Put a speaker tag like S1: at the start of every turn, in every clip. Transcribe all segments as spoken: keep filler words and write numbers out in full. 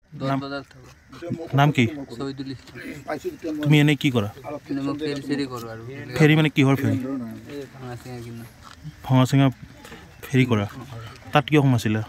S1: নাম কি তুমি এনে কি কৰা ফেৰী মানে কিহৰ ফেৰী ভঙা চিঙা ফেৰী কৰা তাত কিয় সোমাইছিলা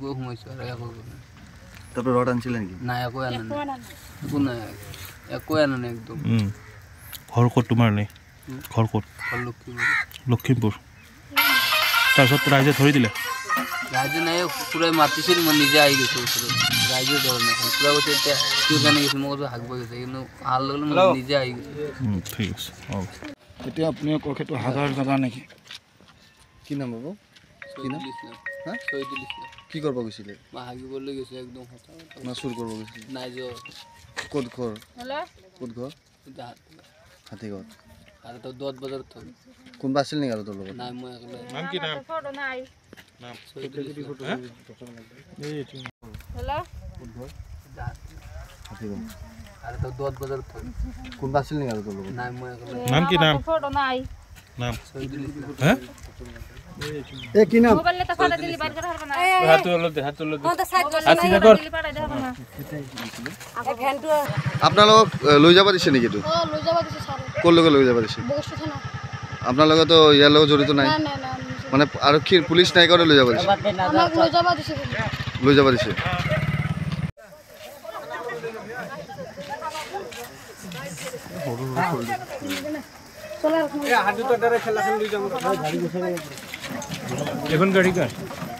S2: তারপর রড আনছিলেন কি
S3: না একো আনা নাই একো নাই একো আনা নাই একদম
S1: ঘৰ ক'ত তোমাৰ নেই ঘৰ ক'ত লখিমপুৰ তাৰপিছত ৰাইজে ধৰি দিলে
S3: রাইজে নাই পুরা মাতিছিল মই নিজে আহি গৈছো ওচৰত রাইজে ধৰ নাই পুরা কৈছে এতিয়া কিয় জানি গৈছে মই কৈছো হাগব গৈছে কিন্তু হাল লগলে মই নিজে আহি গৈছো
S1: ঠিক আছে অঁ
S4: এতিয়া আপুনি কখেটো হাজাৰ জাগা নেকি
S2: কি নাম বাবু কি নাম হ্যাঁ
S3: শহীদুল ইসলাম
S2: কি করব গৈছিলে
S3: মা হাগিবলৈ গৈছে একদম হতা
S2: না চুৰ কৰিব গৈছিলে
S3: নাই যো
S2: ক'ত ঘৰ
S3: হলা
S2: ক'ত ঘৰ হাতীগড়
S3: আৰু তো দত বজাৰ থ
S2: কোনবা আছিল নেকি আৰু তোৰ লগত
S3: নাই মই একলা
S1: নাম কি নাম
S3: ফটো নাই
S1: নাম
S3: শহীদুল ইসলাম
S1: এই
S3: হলা
S2: ক'ত ঘৰ হাতীগড়
S3: আৰু তো দত বজাৰ থ
S2: কোনবা আছিল নেকি আৰু তোৰ লগত
S3: নাই মই একলা
S1: নাম কি নাম
S3: ফটো নাই
S1: নাম
S3: শহীদুল ইসলাম
S1: হ্যাঁ
S4: এ কি নাম
S3: মোবাইলে তো ফটো দিলি বাইর করে হরবা না
S1: হাত তুলো দে হাত তুলো দে
S3: তো সাইড করে দিলি পাড়াই দে হরবা না আগে ভ্যানটো
S2: আপোনালোক লৈ যাব দিছে নেকি তো
S3: ও লৈ যাব দিছে স্যার
S2: ক'ৰ লগত লৈ যাব দিছে
S3: বগস্ত থানা
S2: আপোনালোকে তো ইয়াৰ লগত জড়িত নাই
S3: না না না
S2: মানে আৰক্ষীৰ পুলিচ নাই কৰে লৈ যাব দিছে
S3: আমাক লৈ যাব দিছে
S2: লৈ যাব দিছে
S3: চলা
S4: এ হাজু তো ডারে খেলাখন লৈ যাব গাড়ী গৈছে
S1: এখন গাড়ী কা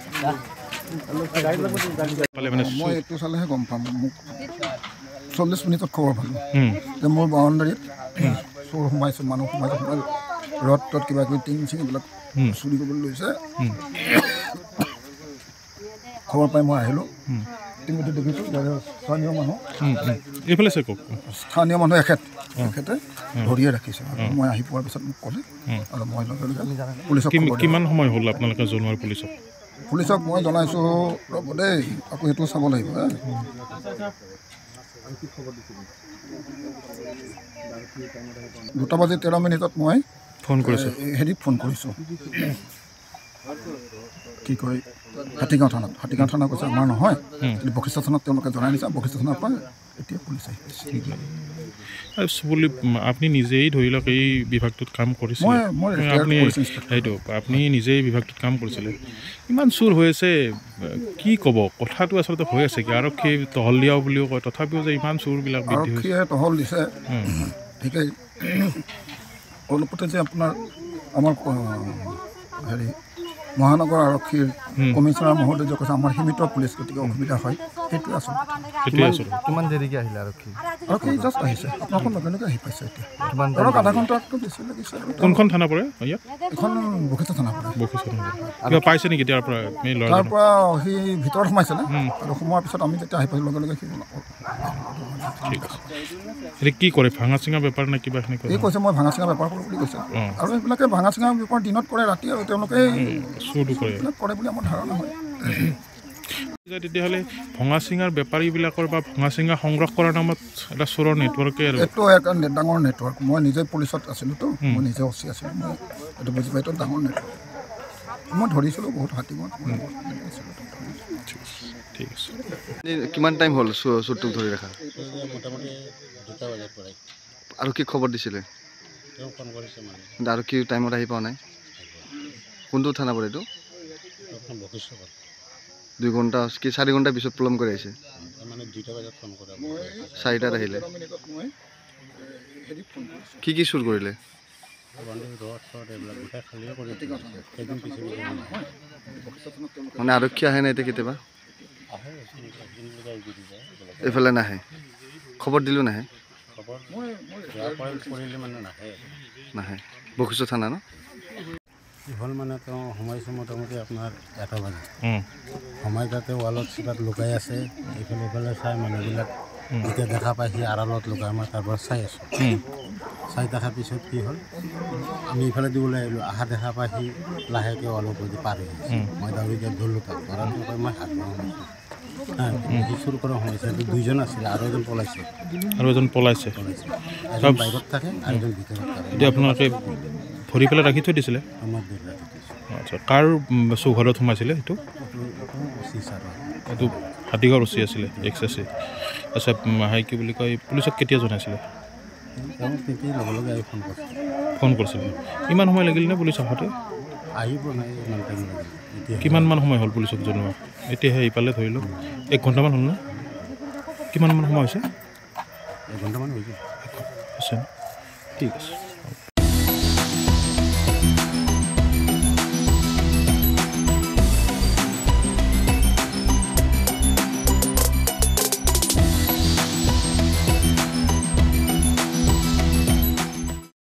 S4: মই এইটো চালেহে গম পাম মোক চল্লিছ মিনিটত খবৰ পালোঁ যে মোৰ বাউণ্ডাৰীত চোৰ সোমাইছে মানুহ সোমাইছে সোমাই ৰদ তত কিবা কিবি টিং চিং এইবিলাক চুৰি কৰিবলৈ লৈছে খবৰ পাই মই আহিলোঁ ইতিমধ্যে দেখিছোঁ স্থানীয় মানুহ
S1: এইফালে আছে কওক
S4: স্থানীয় মানুহ এখেত এখেতে ধৰিয়ে ৰাখিছে মই আহি পোৱাৰ পিছত মোক ক'লে আৰু মই লগে লগে পুলিচক
S1: কিমান সময় হ'ল আপোনালোকে জনোৱাৰ পুলিচক
S4: পুলিচক মই জনাইছোঁ ৰ'ব দেই আকৌ সেইটো চাব লাগিব দুটা বাজি তেৰ মিনিটত মই
S1: ফোন কৰিছোঁ
S4: হেৰিত ফোন কৰিছোঁ কি কয় হাতীগাঁও থানাত হাতীগাঁও থানা কৈছে আমাৰ নহয় বশিষ্ঠ থানাত তেওঁলোকে জনাই দিছে বশিষ্ঠ থানাৰ পৰা এতিয়া পুলিচ আহি
S1: বুলি আপুনি নিজেই ধৰি লওক এই বিভাগটোত কাম কৰিছিল আপুনি সেইটো আপুনি নিজেই বিভাগটোত কাম কৰিছিলে ইমান চুৰ হৈ আছে কি ক'ব কথাটো আচলতে হৈ আছে কি আৰক্ষী টহল দিয়াও বুলিও কয় তথাপিও যে ইমান চুৰবিলাক বৃদ্ধি হৈছে
S4: আৰক্ষীয়ে টহল দিছে ঠিকেই অলপতে যে আপোনাৰ আমাৰ হেৰি মহানগৰ আৰক্ষীৰ কমিশ্যনাৰ মহোদয় কৈছে আমাৰ সীমিত পুলিচ গতিকে অসুবিধা হয় সেইটোৱে আচলতে
S1: সেইটোৱে আচলতে
S2: কিমান দেৰিকৈ আহিলে আৰক্ষী
S4: আৰক্ষী জাষ্ট আহিছে আপোনালোকৰ লগে লগে আহি পাইছে এতিয়া ধৰক আধা ঘণ্টাতকৈ বেছি লাগিছে
S1: কোনখন থানা পৰে ইয়াত
S4: এখন বশিষ্ঠ থানা পৰে
S1: বশিষ্ঠ থানা কিবা পাইছে নেকি তাৰ পৰা
S4: তাৰ পৰা সি ভিতৰত সোমাইছিলে আৰু সোমোৱাৰ পিছত আমি যেতিয়া আহি পাইছোঁ লগে লগে সি
S1: ঠিক আছে এতিয়া কি কৰে ভাঙা চিঙা বেপাৰ নে কিবা সেনেকুৱা
S4: এই কৈছে মই ভাঙা চিঙা বেপাৰ কৰোঁ বুলি কৈছে আৰু এইবিলাকে ভাঙা চিঙা বেপাৰ দিনত কৰে ৰাতি আৰু তেওঁলোকে
S1: চুৰটো কৰে
S4: কৰে বুলি আমাৰ ধাৰণা হয়
S1: তেতিয়াহ'লে ভঙা চিঙাৰ বেপাৰীবিলাকৰ বা ভঙা চিঙা সংগ্ৰহ কৰাৰ নামত এটা চোৰৰ নেটৱৰ্কে আৰু
S4: এইটো এটা ডাঙৰ নেটৱৰ্ক মই নিজে পুলিচত আছিলোঁতো মই নিজে অচি আছিলোঁ মই এইটো বুজি পাই এইটো ডাঙৰ নেটৱৰ্ক মই ধৰিছিলোঁ বহুত হাতীমত
S1: ঠিক আছে
S2: কিমান টাইম হ'ল চুৰটোক ধৰি ৰখা
S5: মোটামুটি দুটা বজাৰ পৰাই
S2: আৰু কি খবৰ দিছিলে
S5: তেওঁ ফোন কৰিছে মানে
S2: কিন্তু আৰু কি টাইমত আহি পোৱা নাই কোনটো থানা পৰে এইটো
S5: আপোনাৰ বশিষ্ঠ
S2: দুই ঘণ্টা কি চাৰি ঘণ্টা পিছত পলম কৰি আহিছে
S5: মানে দুইটা বজাত ফোন কৰা
S2: চাৰিটাত আহিলে কি কি চুৰ কৰিলে মানে আৰক্ষী আহে নাই এতিয়া কেতিয়াবা এইফালে নাহে খবৰ দিলোঁ নাহে নাহে বশিষ্ঠ থানা ন
S5: হ'ল মানে তেওঁ সোমাইছোঁ মোটামুটি আপোনাৰ এটা বাজে সোমাই তাতে ৱালত চিপাত লুকাই আছে এইফালে এইফালে চাই মানুহবিলাক এতিয়া দেখা পাই সি আড়ালত লুকাই মই তাৰ পৰা চাই আছোঁ চাই থকাৰ পিছত কি হ'ল আমি ইফালে দিবলৈ আহিলোঁ আহা দেখা পাই সি লাহেকৈ ৱালৰ ওপৰেদি পাৰ হৈ আহিছে মই দাউৰিকে ধৰিলোঁ তাক ধৰাটো পাই মই হাত সোমাইছোঁ হ্যাঁ সি চুৰ কৰা সোমাইছে দুইজন আছিলে আৰু এজন পলাইছে
S1: আৰু এজন পলাইছে
S5: এজন বাহিৰত থাকে আৰু এজন ভিতৰত থাকে
S1: এতিয়া আপোনালোকে ধৰি পেলাই ৰাখি থৈ দিছিলে
S5: আমাৰ ধৰি ৰাখি থৈছে
S1: আচ্ছা কাৰ চৌঘৰত সোমাইছিলে সেইটো
S5: চিচাৰ
S1: এইটো হাতীঘৰ ৰচি আছিলে এক্স এছ আচ্ছা হাই কি বুলি কয় পুলিচক কেতিয়া জনাইছিলে
S5: তেতিয়াই লগে লগে আহি ফোন কৰিছে
S1: ফোন কৰিছিলে ইমান সময় লাগিল নে পুলিচ আহোঁতে
S5: আহিব নাই ইমান টাইম লাগিল এতিয়া
S1: কিমানমান সময় হ'ল পুলিচক জনোৱা এতিয়াহে ইফালে ধৰি লওক এক ঘণ্টামান হ'ল নে কিমানমান সময় হৈছে
S5: এঘণ্টামান হৈছে
S1: আছে ঠিক আছে